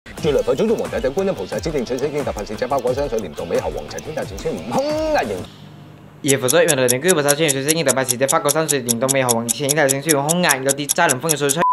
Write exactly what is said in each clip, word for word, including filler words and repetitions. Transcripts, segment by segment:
月亮佛祖同皇帝頂觀音菩薩指定取水經特派使者包裹山水蓮道美猴王齊天大聖孫悟空壓形。 月佛祖，原來你居菩薩出現水晶特派使者法國山水蓮道美猴王齊天大聖孫悟空壓有啲揸輪風嘅水吹。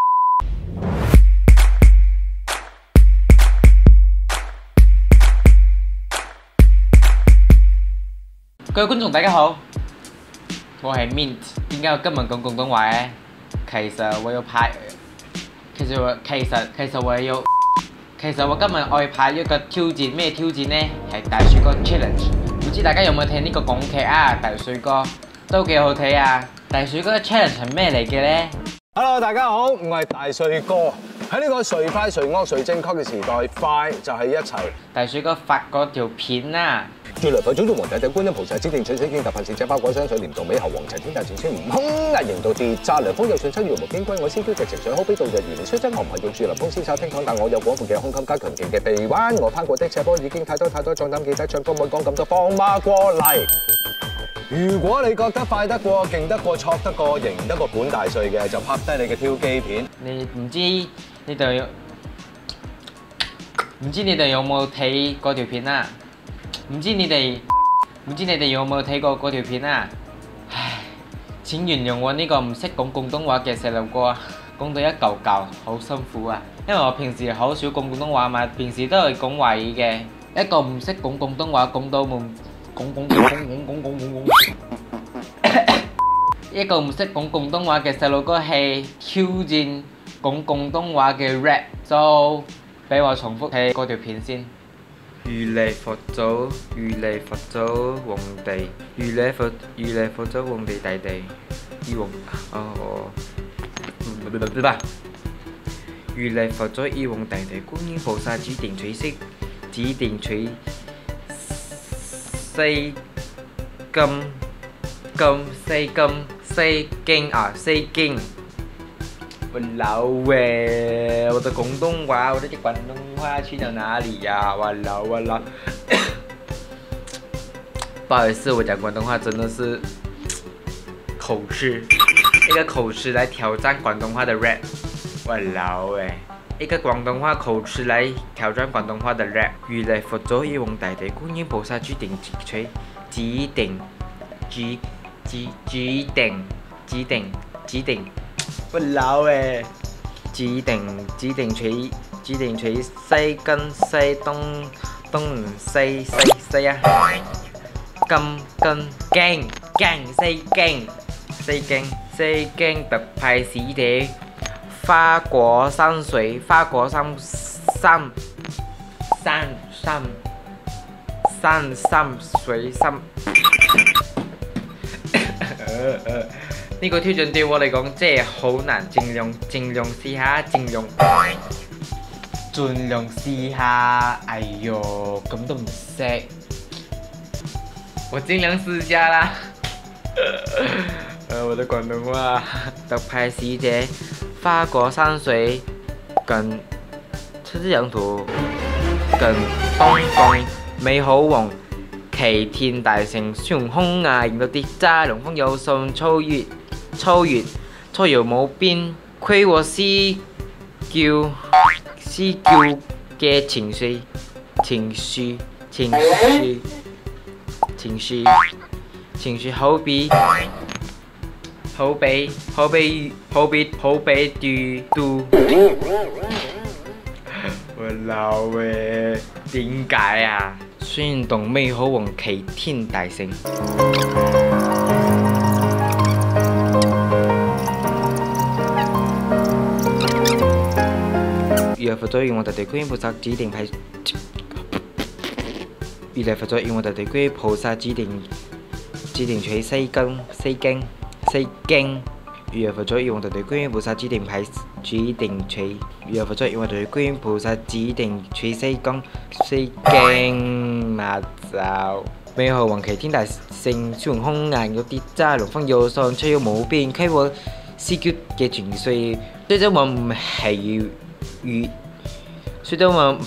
各位觀眾大家好，我係 Mint。點解我今日講廣東話咧？其實我要拍，其實我其實其實我要，其實我今日我要拍一個挑戰，咩挑戰咧？係大水哥 challenge。唔知大家有冇睇呢個港劇啊？大水哥都幾好睇啊！大水哥嘅 challenge 係咩嚟嘅咧 ？Hello， 大家好，我係大水哥。喺呢個誰快誰惡誰正確嘅時代，快就係一齊。 大水哥發嗰條片啊！ 月亮佛祖同皇帝頂觀音菩薩指定取水經特派使者包裹山水蓮道美猴王齊天大聖孫悟空壓形到跌炸涼風有信七月無邊歸我先標直情上好比度日如年雖真我唔係用住涼風先炒聽講，但我有廣闊嘅胸襟加強勁嘅臂彎，我攀過的斜坡已經太多太多壯膽記得唱歌冇講咁多放馬過嚟。如果你覺得快得過、勁得過、挫得過、贏得過本大帥嘅，就拍低你嘅挑機片。 你唔知你哋唔知你哋有冇睇嗰條片啊？唔知你哋唔知你哋有冇睇過嗰條片啊？唉，請原諒我呢個唔識講廣東話嘅細路哥啊，講到一嚿嚿，好辛苦啊！因為我平時好少講廣東話嘛，平時都係講華語嘅。一個唔識講廣東話，講到冇講講講講講講講講，一個唔識講廣東話嘅細路哥係挑戰講廣東話嘅 rap， 就俾我重複睇嗰條片先。如來佛祖，如來佛祖皇帝，如來佛如來佛祖皇帝大帝，二皇哦，如來佛祖二皇大帝觀音菩薩指定取色，指定取西金金西金西經啊西經。我老誒，我的廣東話，我的廣東話去到哪裡呀？我老我老，不好意思，我講廣東話真的是口吃，一個口吃來挑戰廣東話的 rap， 我老誒，一個廣東話口吃來挑戰廣東話的 rap。如來佛祖二皇大帝觀音菩薩指定取指定指指指定指定指定。我老誒，指定指定取指定取西跟西東東西西西啊，金跟經經西經西經西經特派使者花果山水花果山山山山山山水山。呢個挑戰對我嚟講真係好難，盡量盡量試下，盡量盡量試下。哎呦，咁都唔識，我盡量試下啦。呃，我的廣東話，特派使者花果山水跟七隻羊圖跟東方美好王齊天大聖孫悟空啊，贏到啲揸龍風有信超越。超越超越冇邊，虧我思叫思叫嘅情緒情緒情緒情緒情緒好比好比好比好比好比嘟嘟，我老誒，點解啊？孫動美好王齊天大聖。如來佛祖與我大地觀音菩薩指定派，如來佛祖與我大地觀音菩薩指定指定取西經西經西經，如來佛祖與我大地觀音菩薩指定派指定取，如來佛祖與我大地觀音菩薩指定取西經西經馬爪。美猴王齊天大聖孫悟空硬有啲揸龍風有信吹到冇邊，溪我思腳嘅情緒，雖則我唔係如，雖則我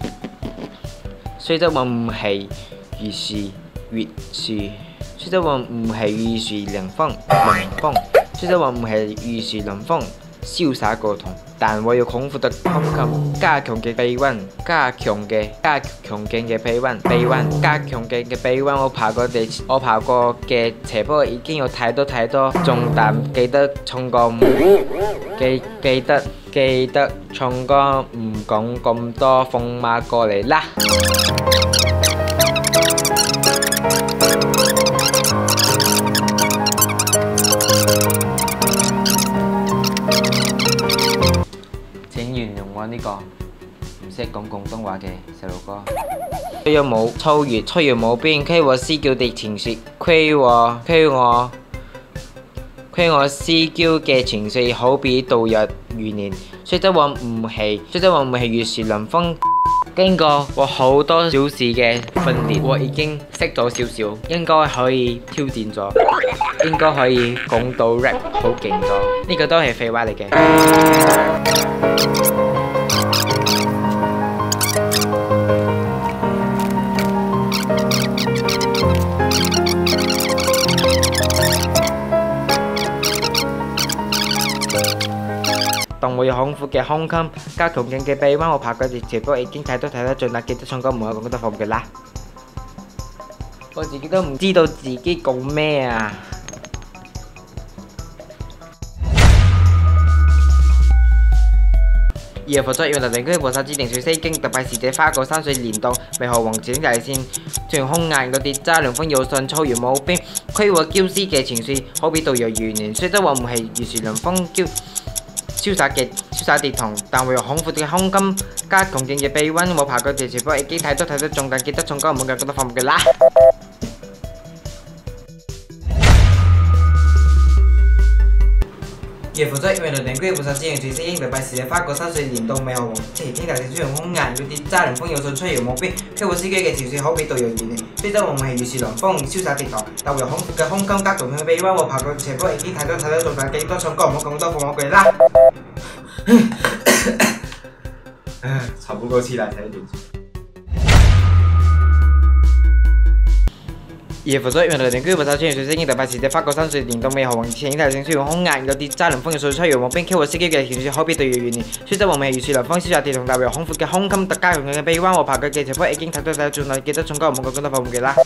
雖則我唔係如是月樹，雖則我唔係如是涼風涼風，雖則我唔係如是涼風， 潇灑溝通，但我要孔闊的胸襟，加強嘅臂彎，加強嘅加強勁嘅臂彎，臂彎加強勁嘅臂彎。我爬過地，我爬過嘅斜坡已經有太多太多，重擔記得重過唔記記得記得重過唔講咁多，放馬過嚟啦！請原諒我呢個唔識講廣東話嘅細路哥。吹咗冇秋月，吹完冇邊，虧我思嬌的情緒，虧我虧我虧我思嬌嘅情緒，好比度日如年。雖則我唔係，雖則我唔係月樹臨風。經過我好多小事嘅訓練，我已經識咗少少，應該可以挑戰咗，應該可以講到 rap 好勁咗。呢個都係廢話嚟嘅。當我有孔闊嘅胸襟，加強勁嘅臂彎，我爬過嘅斜坡已經睇到睇得盡啦，記得唱歌唔好講得放嘅啦。我自己都唔知道自己講咩啊！而佛作要能定居菩薩指定水西經，特拜使者花果山水簾洞，為何黃景大線長空雁嗰啲揸涼風有信草原冇邊，虧我嬌絲嘅情緒，好比度日如年。雖則我唔係如樹臨風嬌。瀟灑嘅瀟灑地堂，但會有孔闊嘅胸襟，加強勁嘅臂彎。我爬過嘅斜坡已經睇到睇到重，但記得唱歌唔好講得放嘅啦。而佛在因為能定居菩薩指引隨西經，特拜使者花果山水簾洞，美好王其天大地雖然空雁，嗰啲揸涼風有信吹搖冇邊，虧我司機嘅情緒好比度日如年。雖則我唔係如樹臨風瀟灑地堂，但會有孔闊嘅胸襟，加強勁嘅臂彎。我爬過嘅斜坡已經睇到睇到重，但記得唱歌唔好講得放嘅啦。喘不过气来才有点。而佛所原來定居菩薩穿越水星，特拜使者花果山水簾洞，美好王前大聖雖然空雁，嗰啲揸涼風嘅水吹搖冇邊，傾我司機嘅情緒好比度日如年。雖則我未如樹臨風瀟灑地堂，但會有孔闊嘅胸襟，特加強嘅臂彎。我爬過嘅斜坡已經睇到睇到盡啦，記得唱歌唔好講得放唔記啦。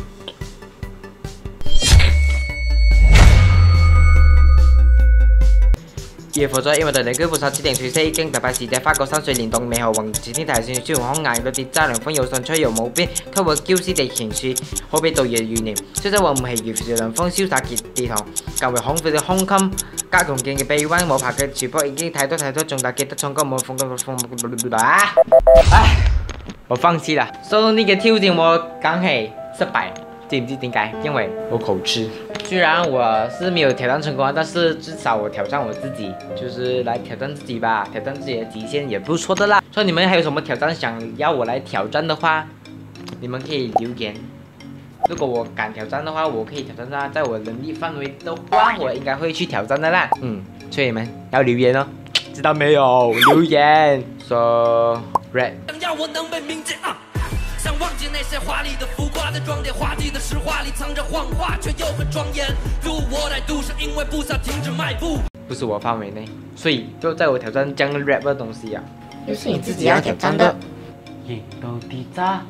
而佛在因為定居菩薩指定隨西經，特拜使者花果山水簾洞，美好宏前天大聖雖然空雁，嗰啲揸涼風有信吹搖冇邊，給我嬌絲地情緒，好比度日如年。雖則我唔係如樹臨風瀟灑地堂，更為孔闊嘅胸襟，加強勁嘅臂彎。我爬嘅斜坡已經睇到睇到重大，記得唱歌冇放放放啊！唉，我放棄啦，所以呢個挑戰我梗係失敗。知唔知點解？因為我口吃。雖然我是沒有挑戰成功，但是至少我挑戰我自己，就是來挑戰自己吧，挑戰自己的極限也不錯的啦。所以你們還有什麼挑戰想要我來挑戰的話，你們可以留言。如果我敢挑戰的話，我可以挑戰啦，在我能力範圍的話，我應該會去挑戰的啦。嗯，所以你們要留言哦，知道沒有？留言說 red。想忘記那些華麗的浮誇的裝點，滑稽的實話裡藏着謊話，卻又很莊嚴。如我態度是因為不想停止邁步，不是我範圍內，所以就在我挑戰這樣 rap 的東西啊。又是你自己要挑戰的。贏到地渣，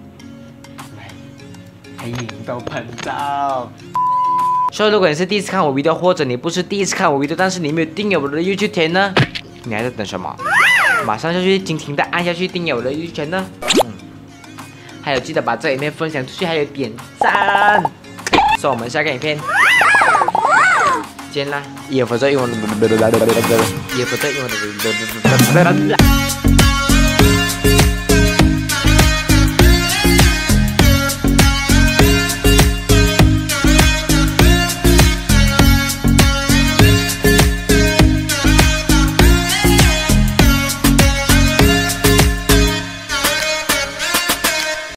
還贏到噴照。所以如果你是第一次看我 video， 或者你不是第一次看我 video， 但是你沒有訂閱我的 YouTube 頻道呢，你還在等什麼？馬上就去盡情的按下去訂閱我的 YouTube 頻道。還有記得把這影片分享出去，還有點讚。所以我們下個影片見啦！也不在用，也不在用。